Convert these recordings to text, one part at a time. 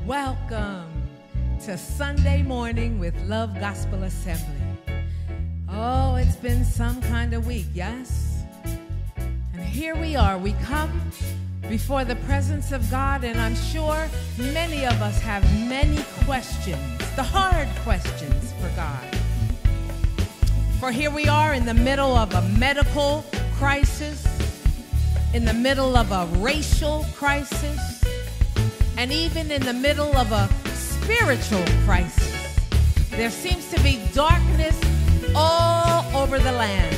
Welcome to Sunday Morning with Love Gospel Assembly. Oh, it's been some kind of week, yes? And here we are. We come before the presence of God, and I'm sure many of us have many questions, the hard questions for God. For here we are in the middle of a medical crisis, in the middle of a racial crisis, and even in the middle of a spiritual crisis. There seems to be darkness all over the land.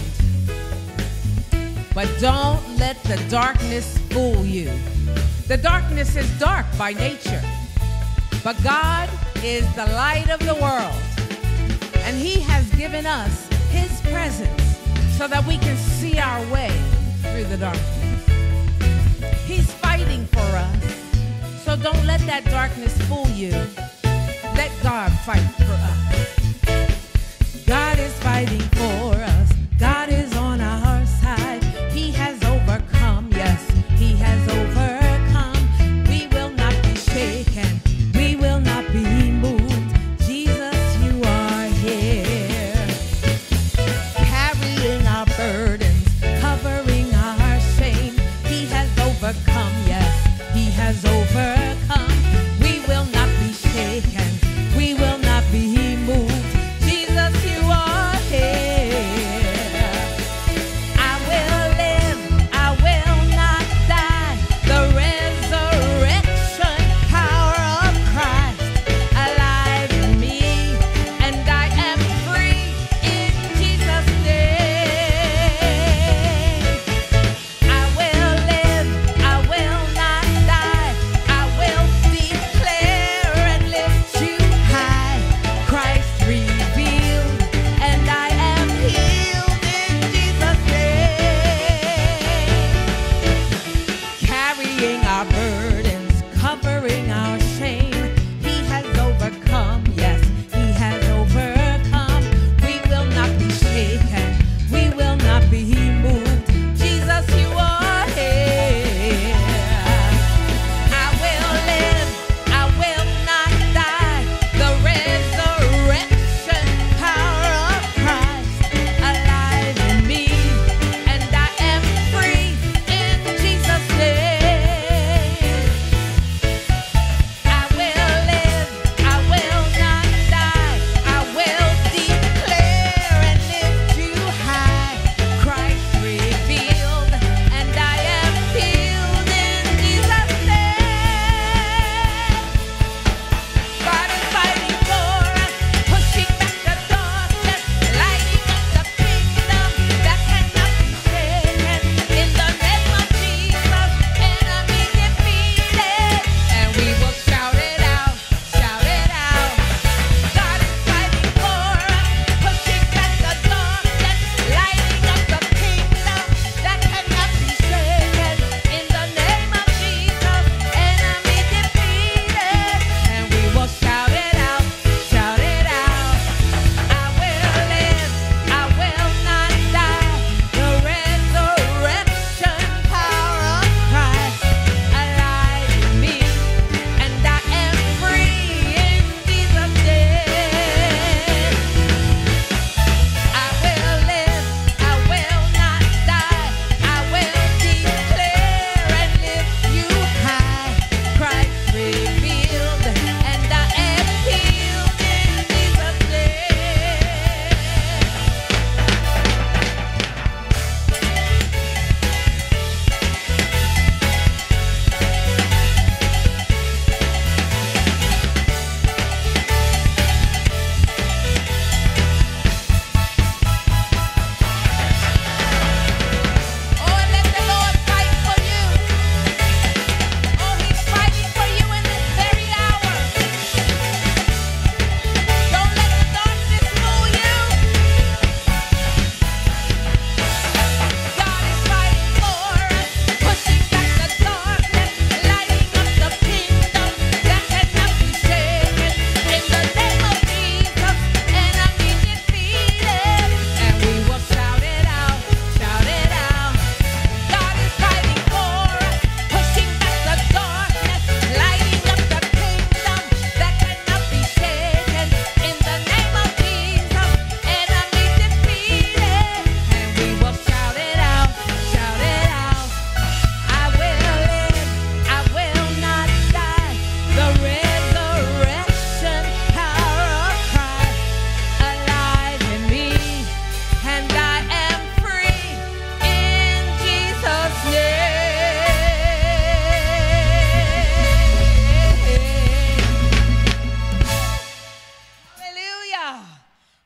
But don't let the darkness fool you. The darkness is dark by nature, but God is the light of the world, and He has given us His presence so that we can see our way through the darkness. He's fighting for us, so don't let that darkness fool you. Let God fight for us. God is fighting for us. God is on our side. He has overcome, yes, He has overcome. We will not be shaken. We will not be moved. Jesus, you are here. Carrying our burdens, covering our shame. He has overcome, yes, He has overcome. We will not be shaken. We will not be moved.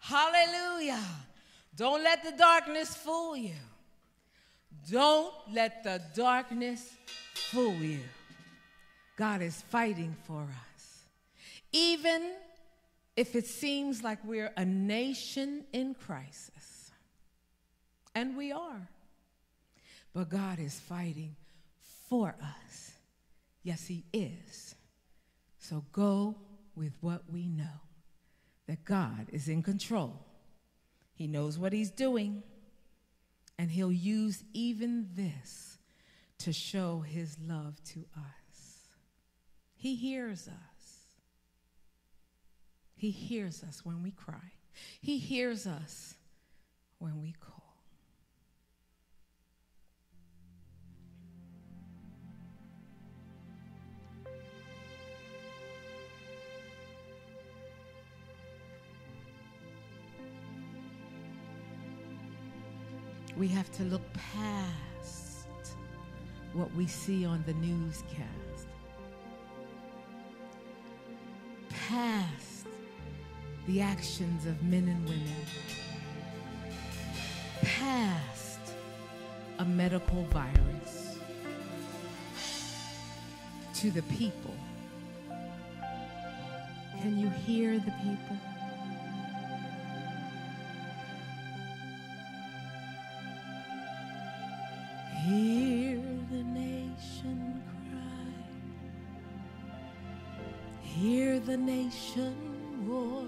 Hallelujah. Don't let the darkness fool you. Don't let the darkness fool you. God is fighting for us. Even if it seems like we're a nation in crisis, and we are, but God is fighting for us. Yes, he is. So go with what we know, that God is in control. He knows what he's doing, and he'll use even this to show his love to us. He hears us. He hears us when we cry. He hears us when we call. We have to look past what we see on the newscast, past the actions of men and women, past a medical virus, to the people. Can you hear the people? Hear the nation cry. Hear the nation roar.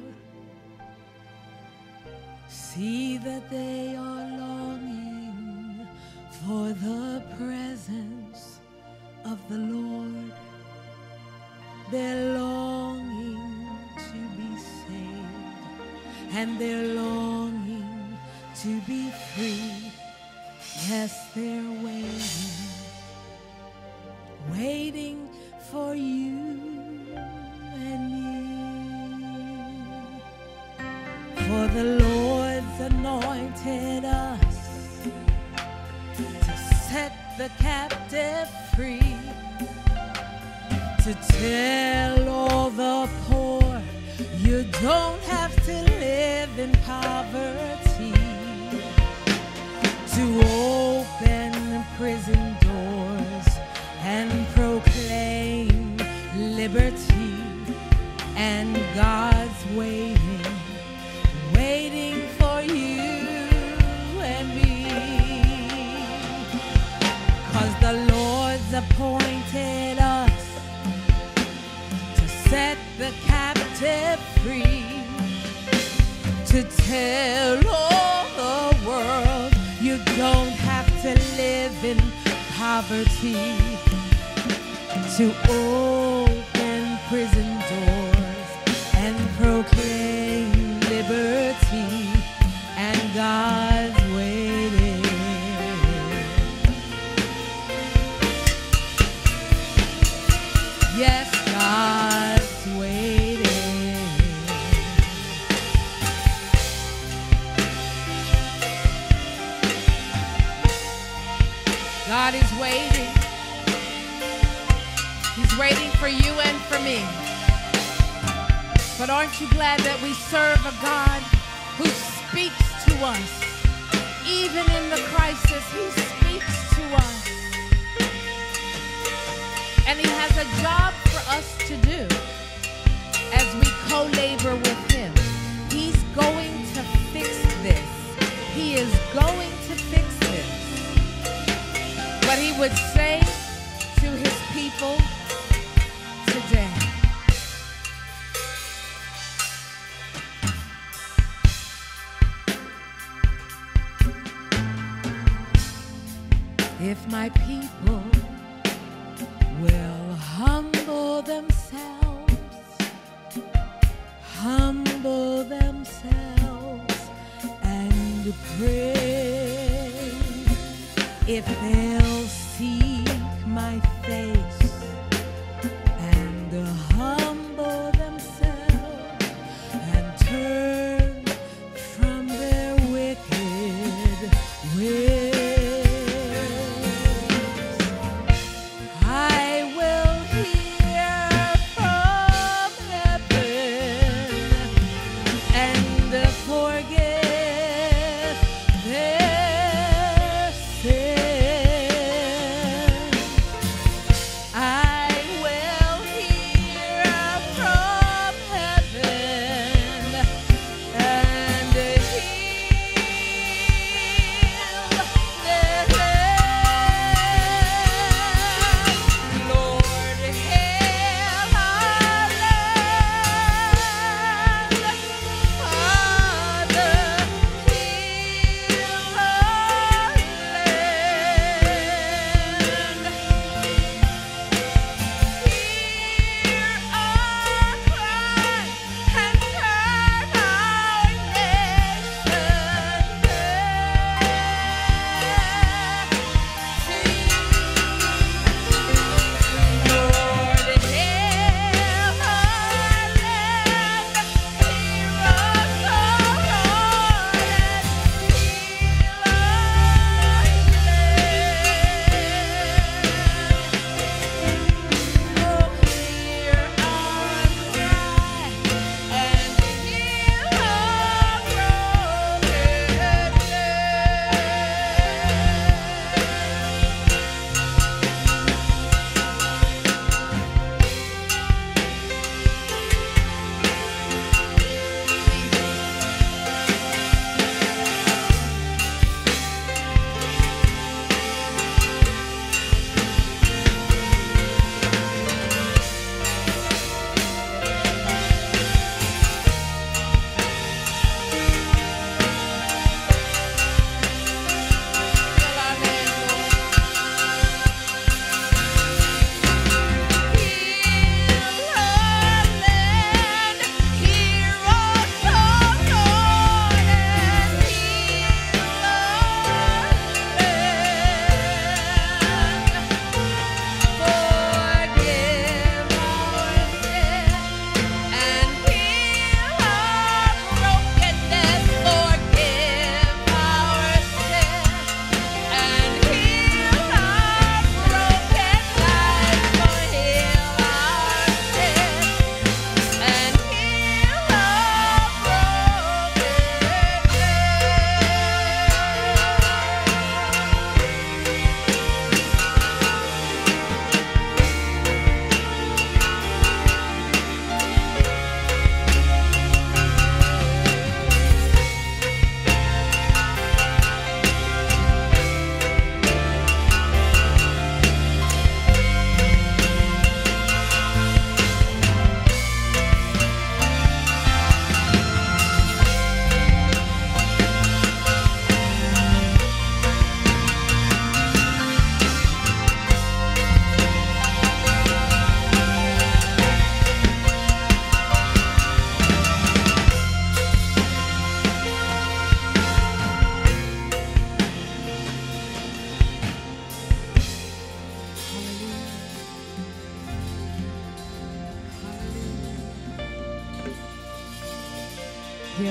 See that they are longing for the presence of the Lord. They're longing to be saved, and they're longing to be free. Yes, they're waiting for you and me. For the Lord's anointed us to set the captive free, to tell all the poor you don't have to live in poverty, to open prison doors and proclaim liberty. And God's waiting for you and me. 'Cause the Lord's appointed us to set the captive free, to tell all the world you don't have to live in poverty, to open prison doors and proclaim liberty. And God's waiting. Yes, God's waiting. God is waiting. He's waiting for you and for me. But aren't you glad that we serve a God who speaks to us? Even in the crisis, he speaks to us. And he has a job for us to do as we co-labor with him. He's going to fix this. He is going to fix this. What he would say to his people today. If my people will humble themselves and pray, if they'll seek my face and humble themselves and turn from their wicked ways, I will hear from heaven and for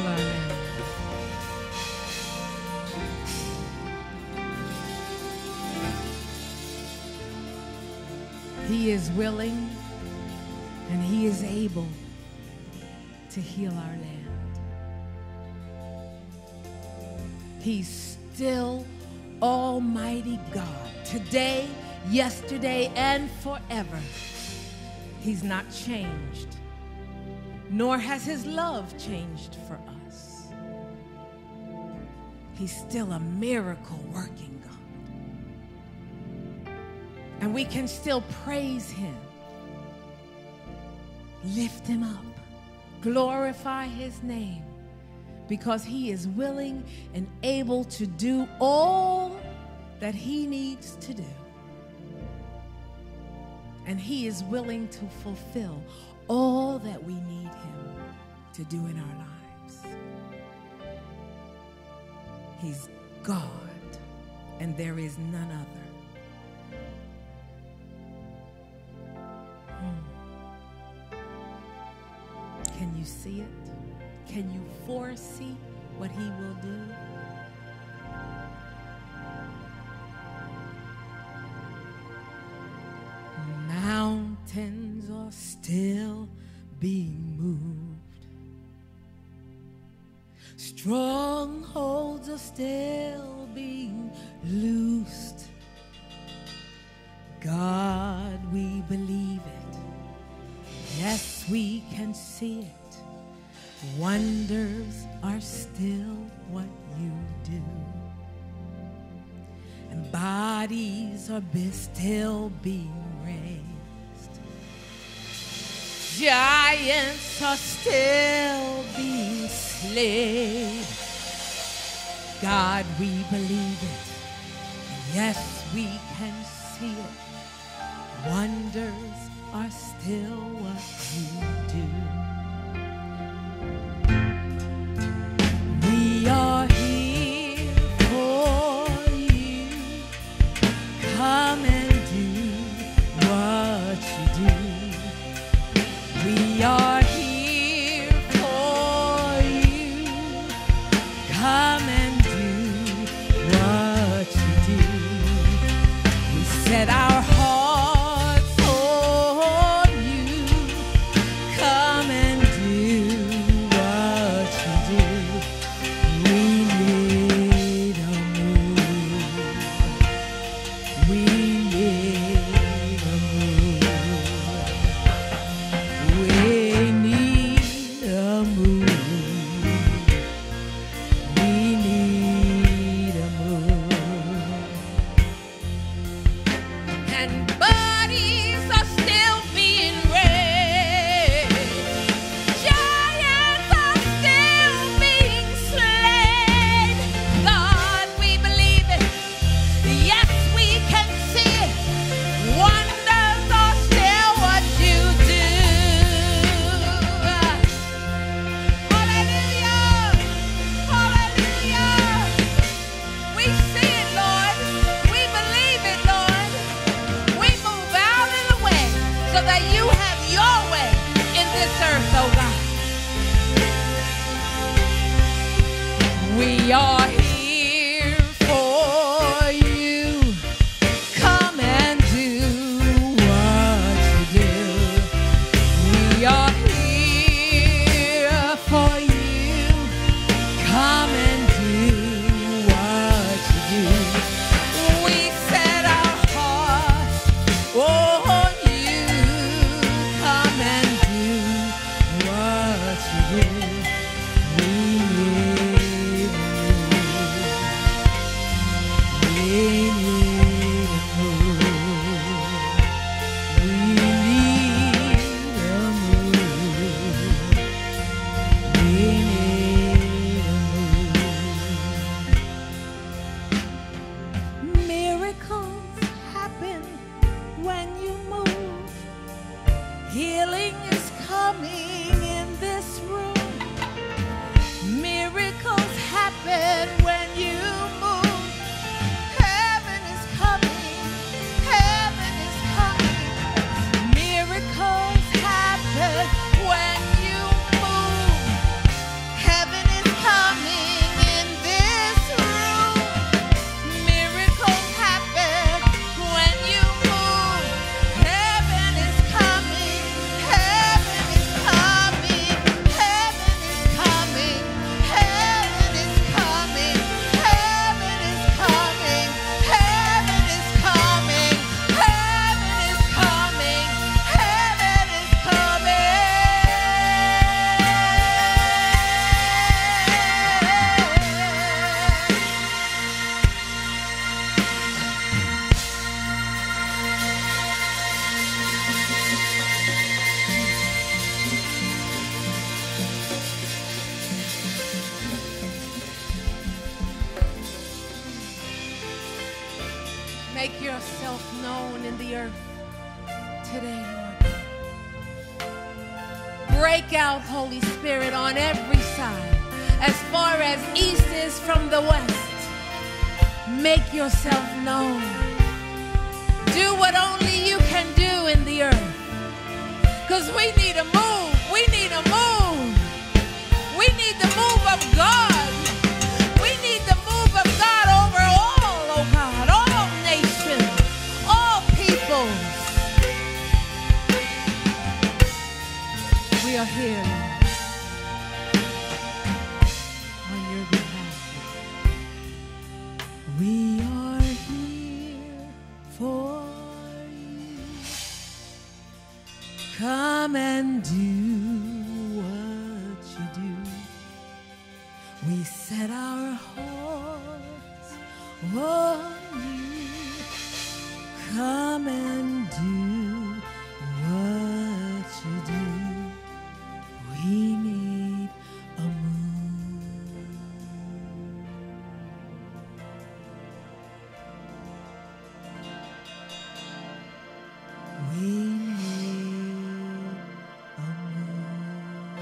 our land. He is willing and He is able to heal our land. He's still Almighty God, today, yesterday, and forever. He's not changed, nor has His love changed for us. He's still a miracle-working God. And we can still praise Him, lift Him up, glorify His name, because He is willing and able to do all that He needs to do. And He is willing to fulfill all that we need Him to do in our lives. He's God, and there is none other. Can you see it? Can you foresee what He will do? Mountains are still being moved. Strongholds are still being loosed. God, we believe it. Yes, we can see it. Wonders are still what you do. And bodies are still being raised. Giants are still being slain. God, we believe it. Yes, we can see it. Wonders are still what you do. We are here for you. Come and do what you do. We are here for you. Come and do what you do. We set our hearts on you. Come and do what you do. We need a move. We need a move. We need a move. We need a move. And bodies are still being raised. Giants are still being slain. God, we believe it. Yes, we can see it. Wonders are still what you do. Hallelujah. Hallelujah. We see it, Lord. We believe it, Lord. We move out of the way so that you have your way in this earth, oh God. We are here for you. Come and do what you do. We are here for you. Come and do what you do. We set our hearts on you. Come and do what you do. We need you. Make yourself known in the earth today, Lord God. Break out, Holy Spirit, on every side. As far as east is from the west, make yourself known. Do what only you can do in the earth. Because we need a move. We need a move. We need the move of God. We need the move of God over all, oh God, all nations, all peoples. We are here on your behalf. We are here for you. Come and do what you do. We set our hearts on you. Come and do what you do. We need a move. We need a move.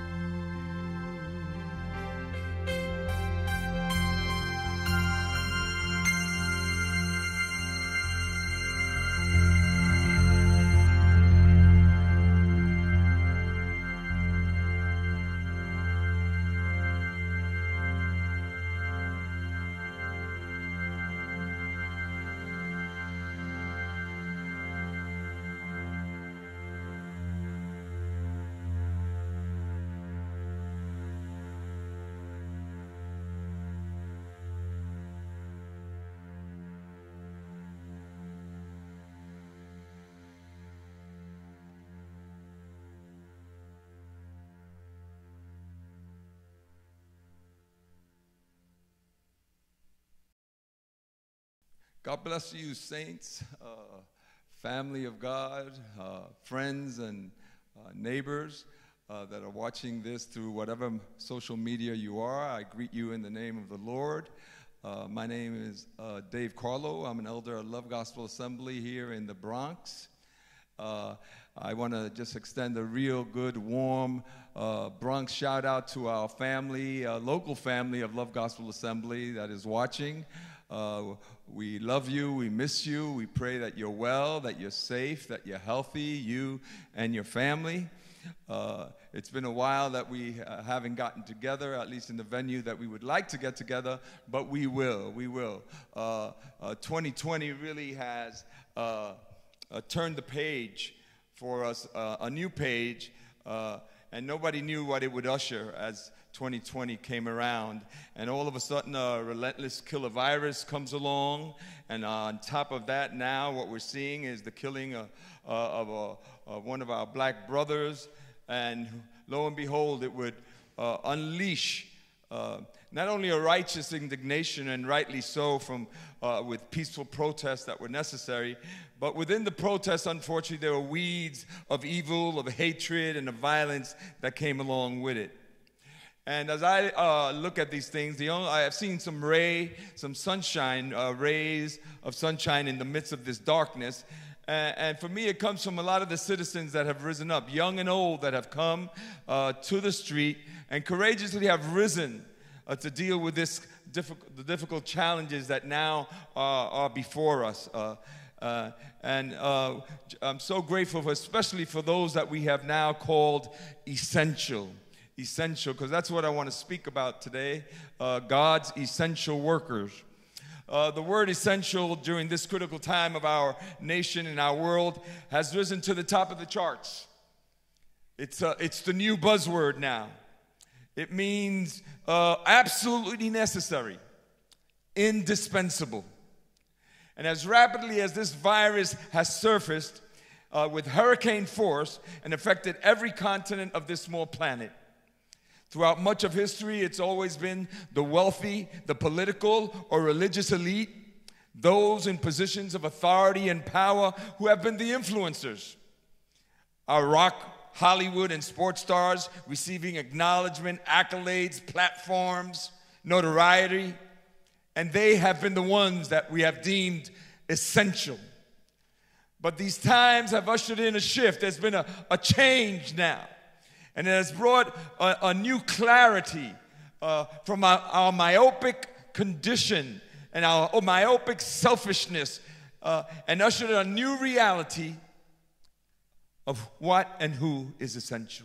God bless you, saints, family of God, friends and neighbors that are watching this through whatever social media you are. I greet you in the name of the Lord. My name is Dave Carlo. I'm an elder at Love Gospel Assembly here in the Bronx. I want to just extend a real good, warm Bronx shout out to our family, local family of Love Gospel Assembly that is watching. We love you, we miss you, we pray that you're well, that you're safe, that you're healthy, you and your family. It's been a while that we haven't gotten together, at least in the venue that we would like to get together, but we will. 2020 really has turned the page for us, a new page, and nobody knew what it would usher as 2020 came around, and all of a sudden a relentless killer virus comes along, and on top of that now what we're seeing is the killing of one of our black brothers, and lo and behold it would unleash not only a righteous indignation, and rightly so, from with peaceful protests that were necessary, but within the protests, unfortunately, there were weeds of evil, of hatred, and of violence that came along with it. And as I look at these things, I have seen some sunshine, rays of sunshine in the midst of this darkness. And for me, it comes from a lot of the citizens that have risen up, young and old, that have come to the street and courageously have risen to deal with the difficult challenges that now are before us. I'm so grateful, especially for those that we have now called essential, because that's what I want to speak about today, God's essential workers. The word essential during this critical time of our nation and our world has risen to the top of the charts. It's the new buzzword now. It means absolutely necessary, indispensable. And as rapidly as this virus has surfaced with hurricane force and affected every continent of this small planet, throughout much of history, it's always been the wealthy, the political or religious elite, those in positions of authority and power who have been the influencers. Our rock, Hollywood, and sports stars receiving acknowledgement, accolades, platforms, notoriety, and they have been the ones that we have deemed essential. But these times have ushered in a shift. There's been a change now. And it has brought a new clarity from our myopic condition and our myopic selfishness, and ushered in a new reality of what and who is essential.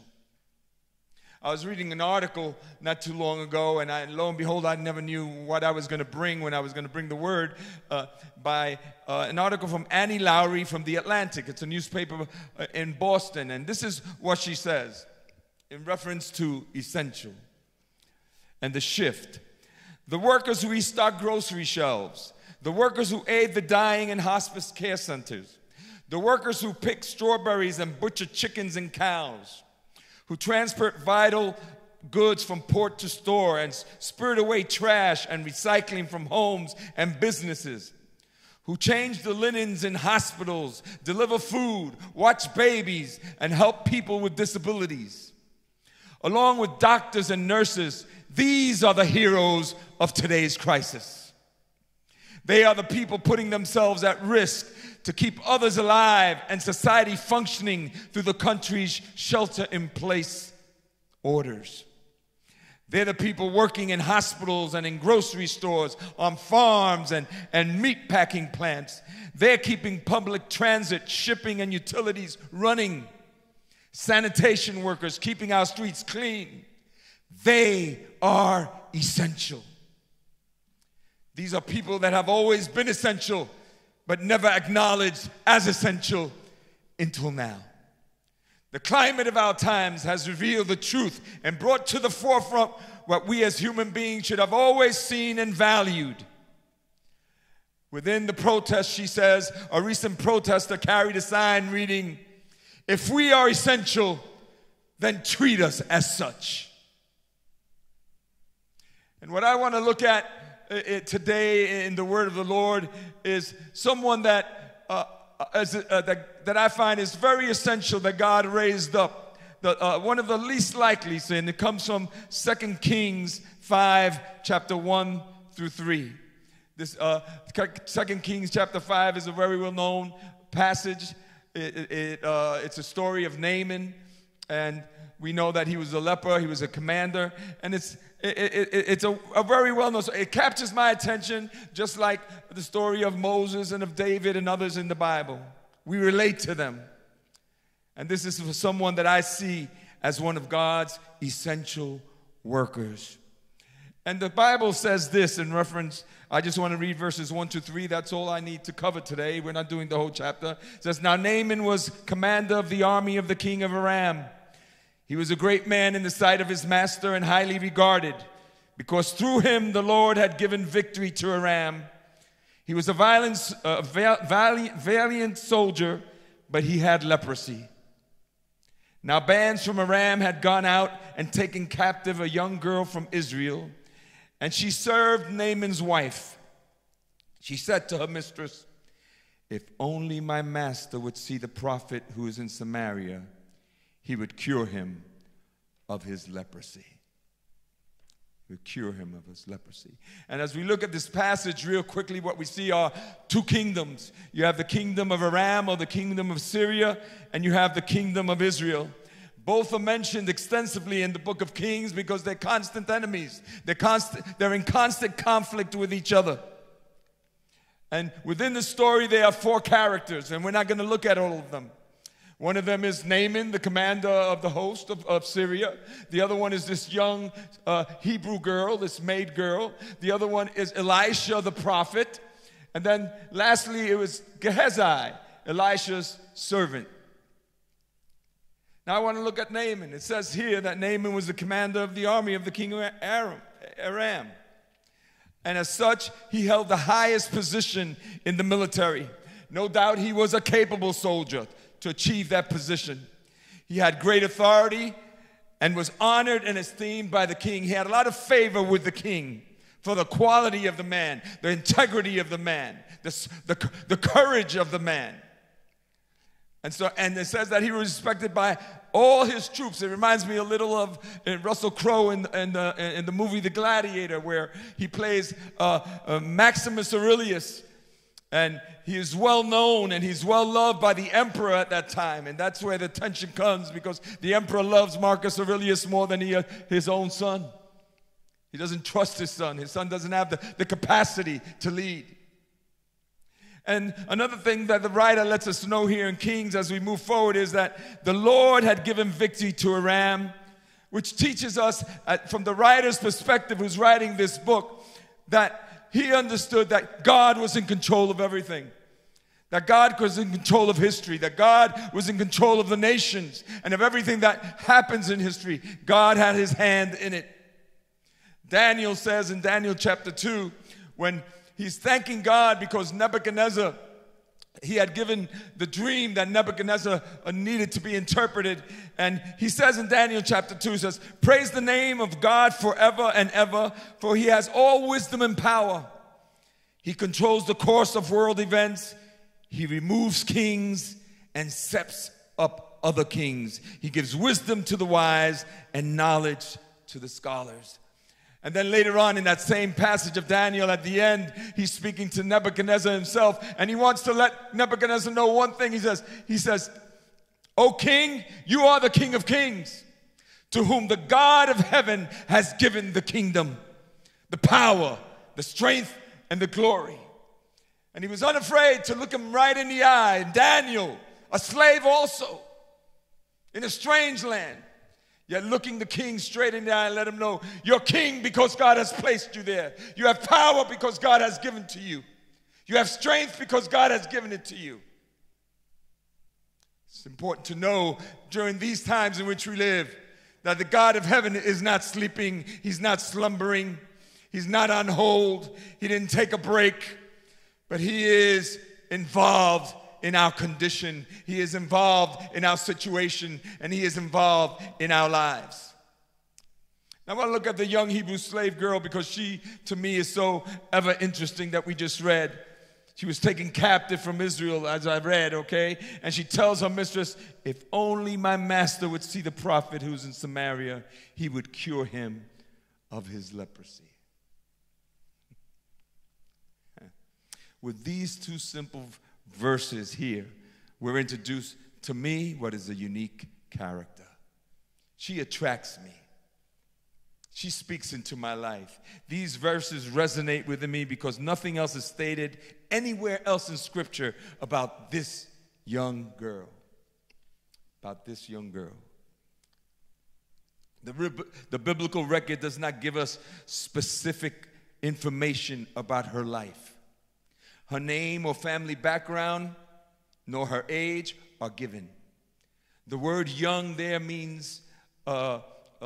I was reading an article not too long ago, and lo and behold, I never knew what I was going to bring when I was going to bring the word, by an article from Annie Lowrey from The Atlantic. It's a newspaper in Boston, and this is what she says in reference to essential and the shift. The workers who restock grocery shelves, the workers who aid the dying in hospice care centers, the workers who pick strawberries and butcher chickens and cows, who transport vital goods from port to store and spirit away trash and recycling from homes and businesses, who change the linens in hospitals, deliver food, watch babies, and help people with disabilities. Along with doctors and nurses, these are the heroes of today's crisis. They are the people putting themselves at risk to keep others alive and society functioning through the country's shelter-in-place orders. They're the people working in hospitals and in grocery stores, on farms and meat packing plants. They're keeping public transit, shipping, and utilities running. Sanitation workers keeping our streets clean. They are essential. These are people that have always been essential, but never acknowledged as essential until now. The climate of our times has revealed the truth and brought to the forefront what we as human beings should have always seen and valued. Within the protest, she says, a recent protester carried a sign reading, "If we are essential, then treat us as such." And what I want to look at today in the word of the Lord is someone that I find is very essential, that God raised up. One of the least likely sin. It comes from 2 Kings 5, chapter 1 through 3. This 2 Kings chapter 5 is a very well-known passage. It's a story of Naaman, and we know that he was a leper, he was a commander, and it's a very well-known story. It captures my attention just like the story of Moses and of David and others in the Bible. We relate to them. And this is for someone that I see as one of God's essential workers. And the Bible says this in reference, I just want to read verses 1 to 3. That's all I need to cover today. We're not doing the whole chapter. It says, "Now Naaman was commander of the army of the king of Aram. He was a great man in the sight of his master and highly regarded, because through him the Lord had given victory to Aram. He was a valiant soldier, but he had leprosy. Now bands from Aram had gone out and taken captive a young girl from Israel, and she served Naaman's wife. She said to her mistress, 'If only my master would see the prophet who is in Samaria, he would cure him of his leprosy.'" He would cure him of his leprosy. And as we look at this passage real quickly, what we see are two kingdoms. You have the kingdom of Aram, or the kingdom of Syria, and you have the kingdom of Israel. Both are mentioned extensively in the book of Kings because they're constant enemies. They're in constant conflict with each other. And within the story, there are four characters, and we're not going to look at all of them. One of them is Naaman, the commander of the host of Syria. The other one is this young Hebrew girl, this maid girl. The other one is Elisha, the prophet. And then lastly, it was Gehazi, Elisha's servant. Now I want to look at Naaman. It says here that Naaman was the commander of the army of the king of Aram. And as such, he held the highest position in the military. No doubt he was a capable soldier to achieve that position. He had great authority and was honored and esteemed by the king. He had a lot of favor with the king for the quality of the man, the integrity of the man, the courage of the man. And it says that he was respected by all his troops. It reminds me a little of Russell Crowe in the movie The Gladiator, where he plays Maximus Aurelius. And he is well known and he's well loved by the emperor at that time. And that's where the tension comes, because the emperor loves Marcus Aurelius more than his own son. He doesn't trust his son. His son doesn't have the capacity to lead. And another thing that the writer lets us know here in Kings as we move forward is that the Lord had given victory to Aram, which teaches us from the writer's perspective who's writing this book that he understood that God was in control of everything. That God was in control of history, that God was in control of the nations and of everything that happens in history. God had his hand in it. Daniel says in Daniel chapter 2, when he's thanking God because Nebuchadnezzar, he had given the dream that Nebuchadnezzar needed to be interpreted. And he says in Daniel chapter 2, he says, praise the name of God forever and ever, for he has all wisdom and power. He controls the course of world events. He removes kings and sets up other kings. He gives wisdom to the wise and knowledge to the scholars. And then later on in that same passage of Daniel, at the end, he's speaking to Nebuchadnezzar himself, and he wants to let Nebuchadnezzar know one thing. He says, O king, you are the King of kings, to whom the God of heaven has given the kingdom, the power, the strength, and the glory. And he was unafraid to look him right in the eye. And Daniel, a slave also, in a strange land, yet looking the king straight in the eye and let him know, you're king because God has placed you there. You have power because God has given to you. You have strength because God has given it to you. It's important to know during these times in which we live that the God of heaven is not sleeping. He's not slumbering. He's not on hold. He didn't take a break. But he is involved in our condition. He is involved in our situation, and he is involved in our lives. Now I want to look at the young Hebrew slave girl, because she, to me, is so ever interesting, that we just read. She was taken captive from Israel, as I read, okay? And she tells her mistress, if only my master would see the prophet who's in Samaria, he would cure him of his leprosy. With these two simple verses here, we're introduced to me what is a unique character. She attracts me. She speaks into my life. These verses resonate with me because nothing else is stated anywhere else in Scripture about this young girl. About this young girl. The biblical record does not give us specific information about her life. Her name or family background, nor her age are given. The word young there means a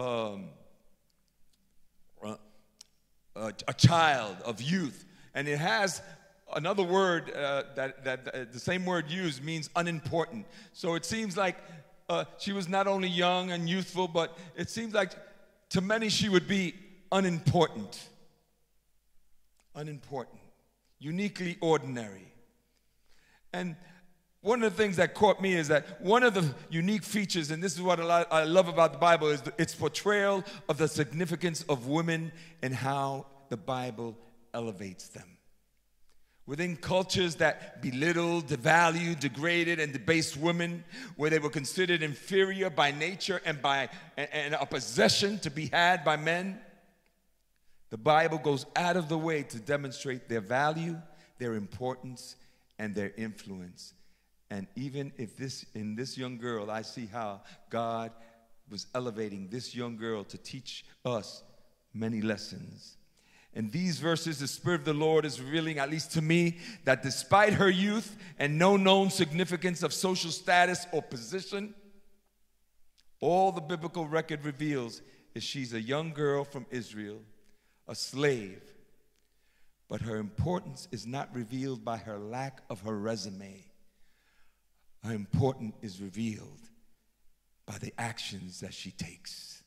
child, of youth. And it has another word that the same word used means unimportant. So it seems like she was not only young and youthful, but it seems like to many she would be unimportant. Unimportant. Uniquely ordinary. And one of the things that caught me is that one of the unique features, and this is what I love about the Bible, is its portrayal of the significance of women and how the Bible elevates them. Within cultures that belittled, devalued, degraded, and debased women, where they were considered inferior by nature and a possession to be had by men, the Bible goes out of the way to demonstrate their value, their importance, and their influence. And even if in this young girl, I see how God was elevating this young girl to teach us many lessons. In these verses, the Spirit of the Lord is revealing, at least to me, that despite her youth and no known significance of social status or position, all the biblical record reveals is she's a young girl from Israel, a slave, but her importance is not revealed by her lack of her resume. Her importance is revealed by the actions that she takes.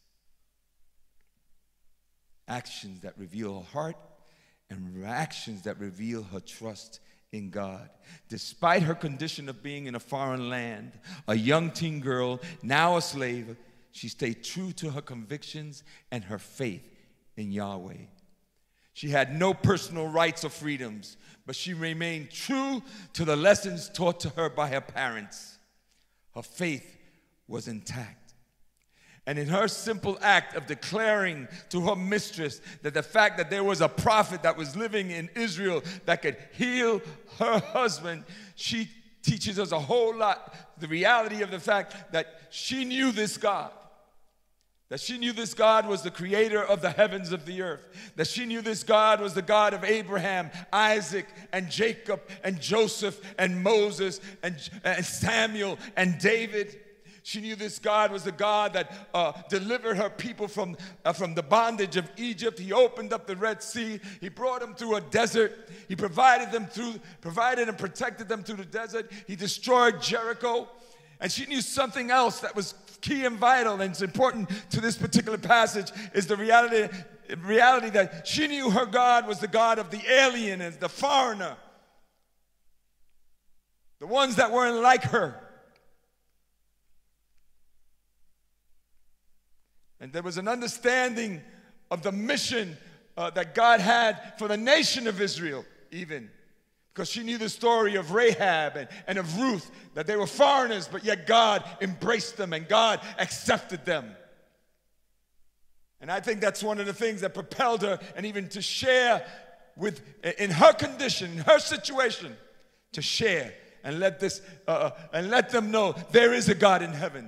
Actions that reveal her heart and actions that reveal her trust in God. Despite her condition of being in a foreign land, a young teen girl, now a slave, she stayed true to her convictions and her faith in Yahweh. She had no personal rights or freedoms, but she remained true to the lessons taught to her by her parents. Her faith was intact. And in her simple act of declaring to her mistress that the fact that there was a prophet that was living in Israel that could heal her husband, she teaches us a whole lot. The reality of the fact that she knew this God. That she knew this God was the creator of the heavens of the earth. That she knew this God was the God of Abraham, Isaac, and Jacob, and Joseph, and Moses, and Samuel, and David. She knew this God was the God that delivered her people from the bondage of Egypt. He opened up the Red Sea. He brought them through a desert. He provided and protected them through the desert. He destroyed Jericho. And she knew something else that was key and vital, and it's important to this particular passage, is the reality that she knew her God was the God of the alien and the foreigner, the ones that weren't like her. And there was an understanding of the mission that God had for the nation of Israel, even. Because she knew the story of Rahab and of Ruth, that they were foreigners, but yet God embraced them and God accepted them. And I think that's one of the things that propelled her, and even to share in her condition, in her situation, to share and let them know there is a God in heaven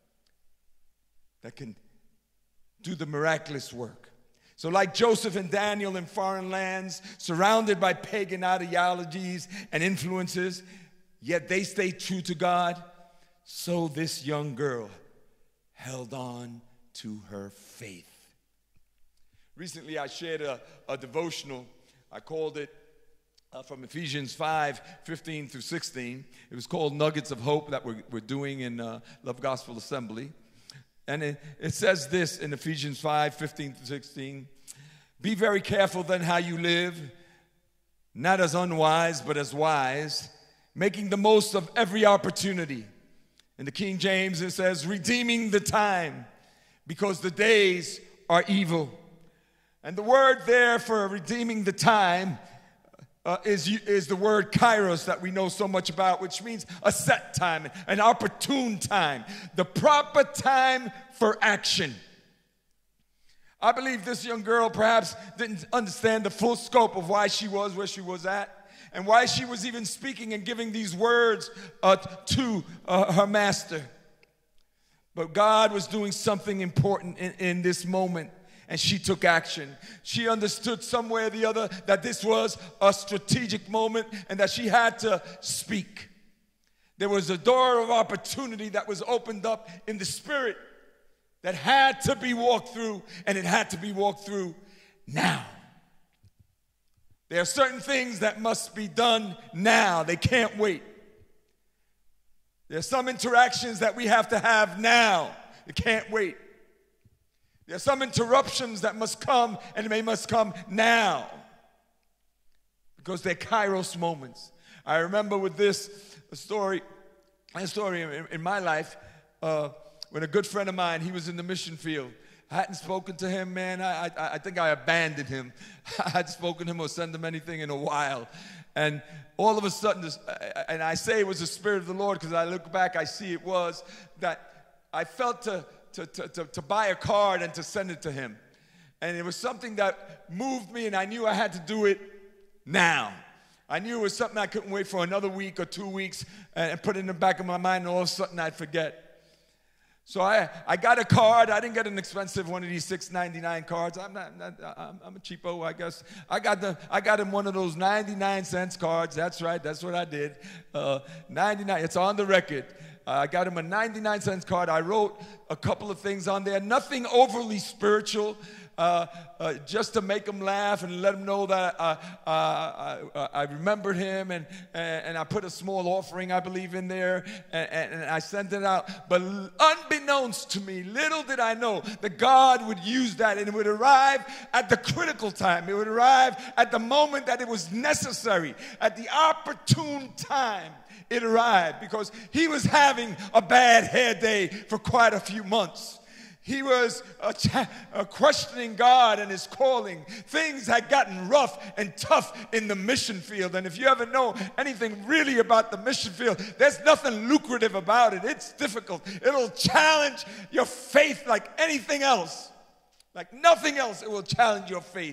that can do the miraculous work. So like Joseph and Daniel in foreign lands, surrounded by pagan ideologies and influences, yet they stayed true to God, so this young girl held on to her faith. Recently I shared a devotional. I called it from Ephesians 5:15 through 16. It was called Nuggets of Hope, that we're doing in Love Gospel Assembly. And it says this in Ephesians 5:15 through 16. Be very careful then how you live, not as unwise, but as wise, making the most of every opportunity. In the King James it says, redeeming the time, because the days are evil. And the word there for redeeming the time is the word kairos that we know so much about, which means a set time, an opportune time, the proper time for action. I believe this young girl perhaps didn't understand the full scope of why she was where she was at, and why she was even speaking and giving these words to her master. But God was doing something important in this moment. And she took action. She understood some way or the other that this was a strategic moment and that she had to speak. There was a door of opportunity that was opened up in the spirit that had to be walked through, and it had to be walked through now. There are certain things that must be done now. They can't wait. There are some interactions that we have to have now. They can't wait. There are some interruptions that must come, and they must come now, because they're kairos moments. I remember with this story in my life, when a good friend of mine, he was in the mission field. I hadn't spoken to him, man. I think I abandoned him. I hadn't spoken to him or sent him anything in a while. And all of a sudden, and I say it was the Spirit of the Lord, because I look back, I see it was, that I felt to buy a card and to send it to him. And it was something that moved me, and I knew I had to do it now. I knew it was something I couldn't wait for another week or 2 weeks and put it in the back of my mind, and all of a sudden I'd forget. So I got a card. I didn't get an expensive one of these $6.99 cards. I'm a cheapo, I guess. I got him one of those 99-cent cards. That's right. That's what I did. 99. It's on the record. I got him a 99-cent card. I wrote a couple of things on there. Nothing overly spiritual, just to make him laugh and let him know that I remembered him. And I put a small offering, I believe, in there. And I sent it out. But unbeknownst to me, little did I know that God would use that. And it would arrive at the critical time. It would arrive at the moment that it was necessary, at the opportune time. It arrived, because he was having a bad hair day for quite a few months. He was questioning God and his calling. Things had gotten rough and tough in the mission field. And if you ever know anything really about the mission field, there's nothing lucrative about it. It's difficult. It'll challenge your faith like anything else. Like nothing else, it will challenge your faith.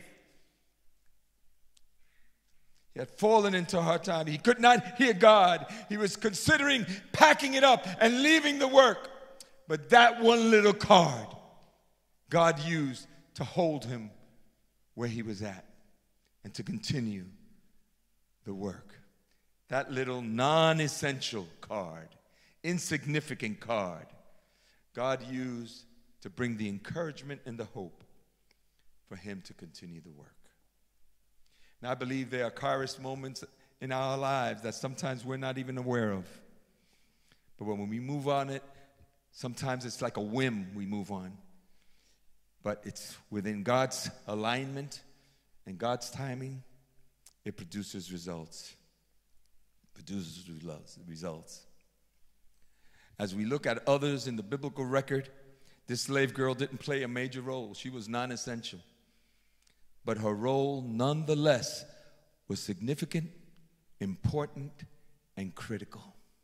He had fallen into a hard time. He could not hear God. He was considering packing it up and leaving the work. But that one little card, God used to hold him where he was at and to continue the work. That little non-essential card, insignificant card, God used to bring the encouragement and the hope for him to continue the work. And I believe there are Kairos moments in our lives that sometimes we're not even aware of. But when we move on it, sometimes it's like a whim we move on. But it's within God's alignment and God's timing, it produces results. Results. As we look at others in the biblical record, this slave girl didn't play a major role. She was non-essential. But her role, nonetheless, was significant, important, and critical.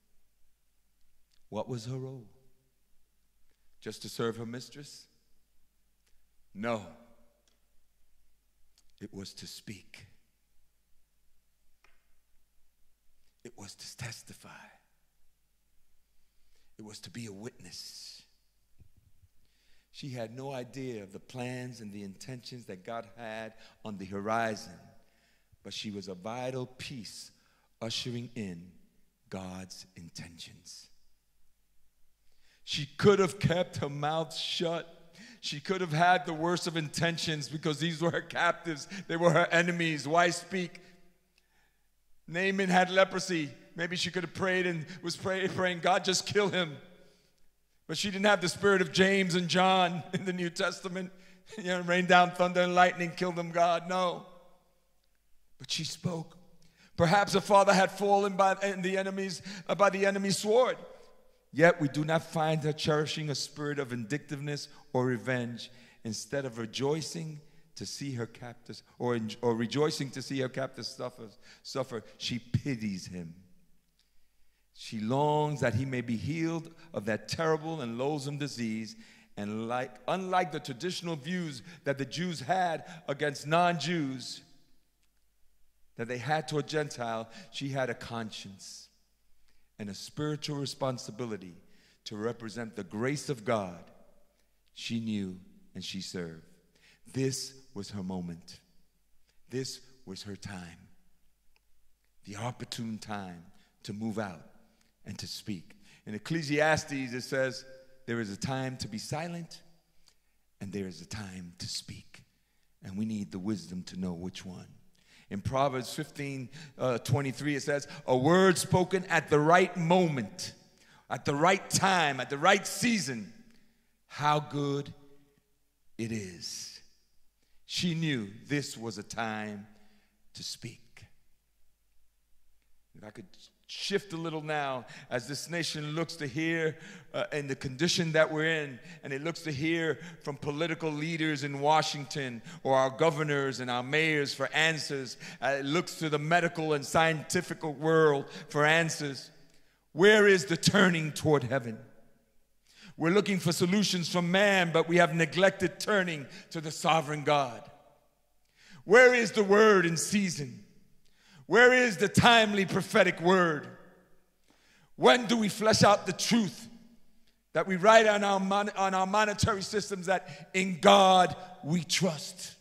What was her role? Just to serve her mistress? No. It was to speak. It was to testify. It was to be a witness. She had no idea of the plans and the intentions that God had on the horizon, but she was a vital piece ushering in God's intentions. She could have kept her mouth shut. She could have had the worst of intentions because these were her captives. They were her enemies. Why speak? Naaman had leprosy. Maybe she could have prayed and was praying, God, just kill him. But she didn't have the spirit of James and John in the New Testament. Rain down thunder and lightning, kill them, God. No. But she spoke. Perhaps her father had fallen by the enemy's sword. Yet we do not find her cherishing a spirit of vindictiveness or revenge. Instead of rejoicing to see her captors, or rejoicing to see her captors suffer, she pities him. She longs that he may be healed of that terrible and loathsome disease. And unlike the traditional views that the Jews had against non-Jews, that they had to a Gentile, she had a conscience and a spiritual responsibility to represent the grace of God she knew and she served. This was her moment. This was her time. The opportune time to move out and to speak. In Ecclesiastes, it says, there is a time to be silent and there is a time to speak. And we need the wisdom to know which one. In Proverbs 15:23, it says, a word spoken at the right moment, at the right time, at the right season, how good it is. She knew this was a time to speak. If I could shift a little now as this nation looks to hear in the condition that we're in, and it looks to hear from political leaders in Washington or our governors and our mayors for answers. It looks to the medical and scientific world for answers. Where is the turning toward heaven? We're looking for solutions from man, but we have neglected turning to the sovereign God. Where is the word in season? Where is the timely prophetic word? When do we flesh out the truth that we write on our monetary systems that in God we trust?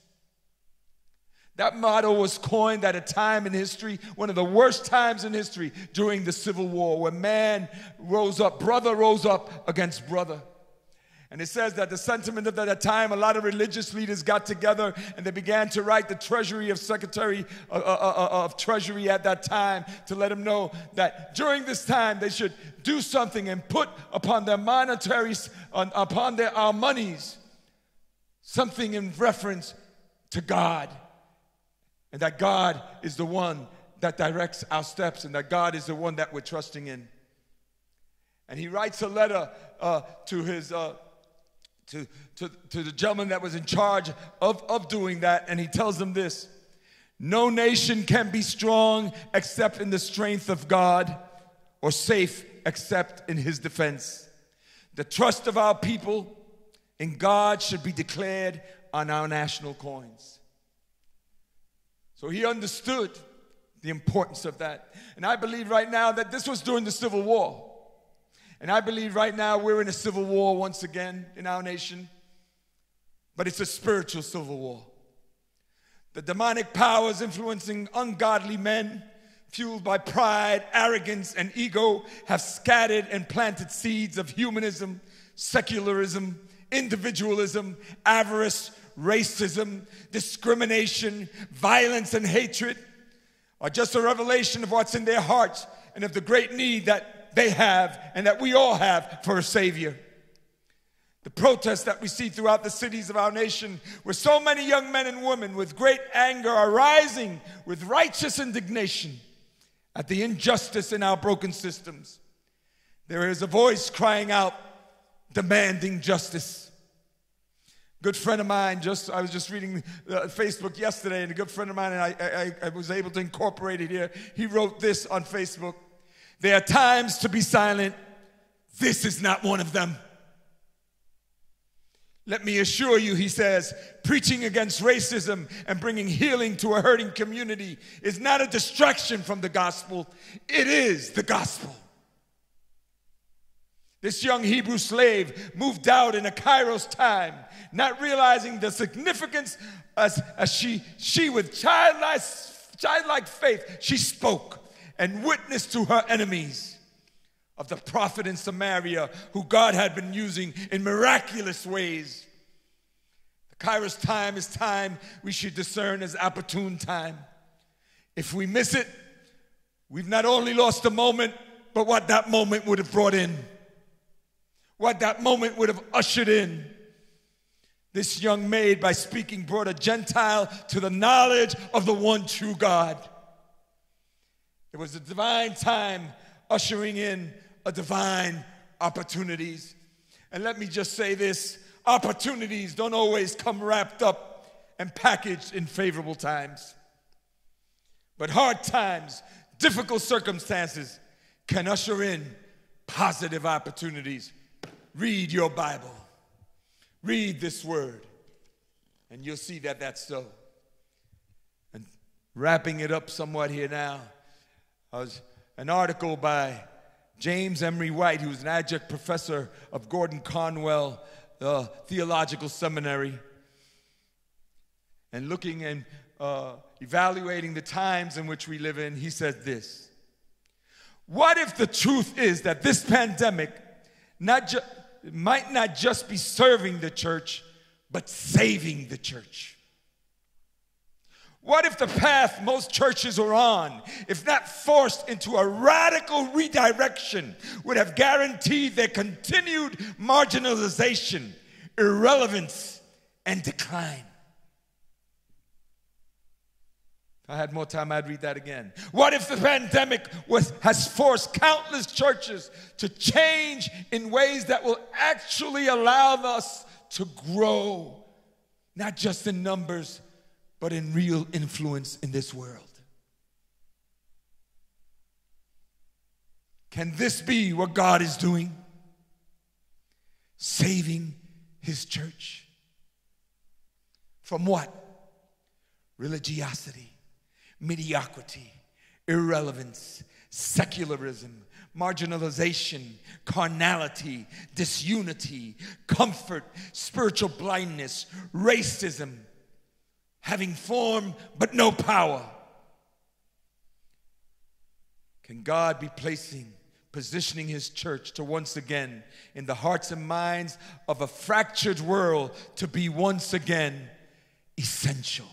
That motto was coined at a time in history, one of the worst times in history, during the Civil War, where man rose up, brother rose up against brother. And it says that the sentiment of that time, a lot of religious leaders got together and they began to write the Treasury of Secretary of Treasury at that time to let them know that during this time they should do something and put upon their monetaries, upon our monies, something in reference to God. And that God is the one that directs our steps and that God is the one that we're trusting in. And he writes a letter to to the gentleman that was in charge of doing that, and he tells them this: no nation can be strong except in the strength of God, or safe except in his defense. The trust of our people in God should be declared on our national coins. So he understood the importance of that. And I believe right now that this was during the Civil War. And I believe right now we're in a civil war once again in our nation. But it's a spiritual civil war. The demonic powers influencing ungodly men, fueled by pride, arrogance, and ego, have scattered and planted seeds of humanism, secularism, individualism, avarice, racism, discrimination, violence, and hatred, are just a revelation of what's in their hearts and of the great need that they have and that we all have for a Savior. The protests that we see throughout the cities of our nation, where so many young men and women with great anger are rising with righteous indignation at the injustice in our broken systems. There is a voice crying out, demanding justice. Good friend of mine, I was just reading Facebook yesterday, and a good friend of mine, and I was able to incorporate it here. He wrote this on Facebook: there are times to be silent. This is not one of them. Let me assure you, he says, preaching against racism and bringing healing to a hurting community is not a distraction from the gospel. It is the gospel. This young Hebrew slave moved out in a Kairos time, not realizing the significance as she with childlike faith, she spoke and witnessed to her enemies of the prophet in Samaria who God had been using in miraculous ways. The Kairos time is time we should discern as opportune time. If we miss it, we've not only lost the moment, but what that moment would have brought in. What that moment would have ushered in. This young maid, by speaking, brought a Gentile to the knowledge of the one true God. It was a divine time ushering in a divine opportunities. And let me just say this: opportunities don't always come wrapped up and packaged in favorable times. But hard times, difficult circumstances can usher in positive opportunities. Read your Bible. Read this word, and you'll see that that's so. And wrapping it up somewhat here now, an article by James Emery White, who's an adjunct professor of Gordon Conwell Theological Seminary, and looking and evaluating the times in which we live in. He said this: what if the truth is that this pandemic might not just be serving the church, but saving the church? What if the path most churches are on, if not forced into a radical redirection, would have guaranteed their continued marginalization, irrelevance, and decline? If I had more time, I'd read that again. What if the pandemic has forced countless churches to change in ways that will actually allow us to grow, not just in numbers, but in real influence in this world? Can this be what God is doing? Saving his church. From what? Religiosity, mediocrity, irrelevance, secularism, marginalization, carnality, disunity, comfort, spiritual blindness, racism, having form but no power. Can God be positioning his church to once again, in the hearts and minds of a fractured world, to be once again essential?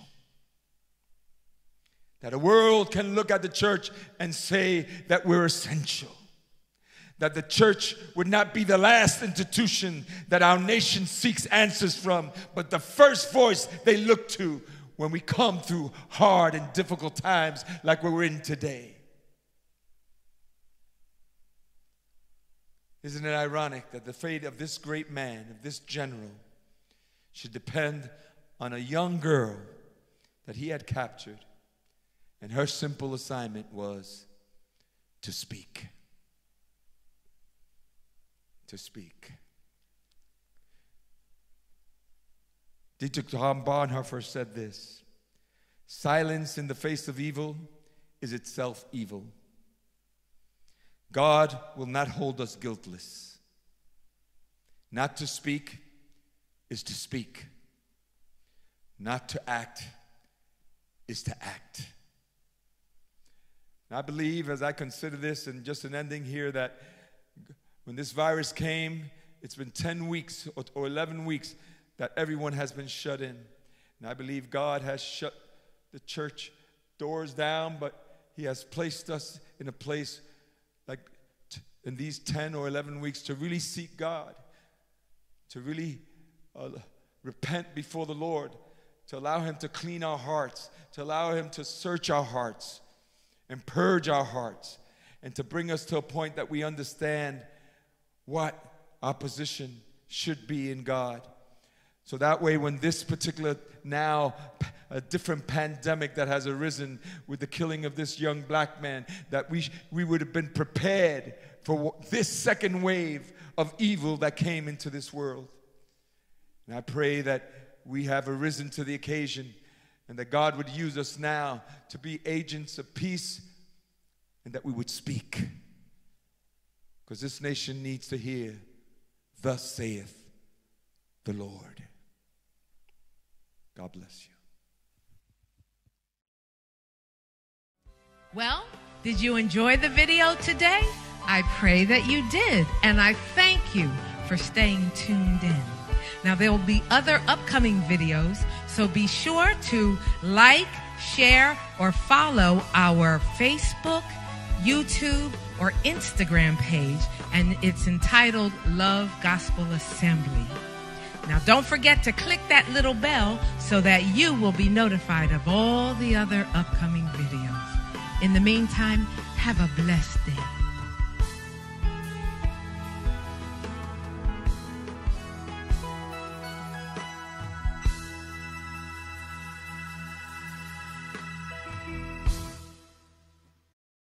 That a world can look at the church and say that we're essential. That the church would not be the last institution that our nation seeks answers from, but the first voice they look to when we come through hard and difficult times like we're in today. Isn't it ironic that the fate of this great man, of this general, should depend on a young girl that he had captured. And her simple assignment was to speak. To speak. Dietrich Bonhoeffer said this: silence in the face of evil is itself evil. God will not hold us guiltless. Not to speak is to speak. Not to act is to act. And I believe, as I consider this, and just an ending here, that when this virus came, it's been 10 weeks or 11 weeks that everyone has been shut in. And I believe God has shut the church doors down, but he has placed us in a place like in these 10 or 11 weeks to really seek God, to really repent before the Lord, to allow him to clean our hearts, to allow him to search our hearts and purge our hearts, and to bring us to a point that we understand what our position should be in God. So that way, when this particular now a different pandemic that has arisen with the killing of this young black man, that we would have been prepared for this second wave of evil that came into this world. And I pray that we have arisen to the occasion, and that God would use us now to be agents of peace, and that we would speak. Because this nation needs to hear, thus saith the Lord. God bless you. Well, did you enjoy the video today? I pray that you did, and I thank you for staying tuned in. Now, there will be other upcoming videos, so be sure to like, share, or follow our Facebook, YouTube, or Instagram page, and it's entitled Love Gospel Assembly. Now, don't forget to click that little bell so that you will be notified of all the other upcoming videos. In the meantime, have a blessed day.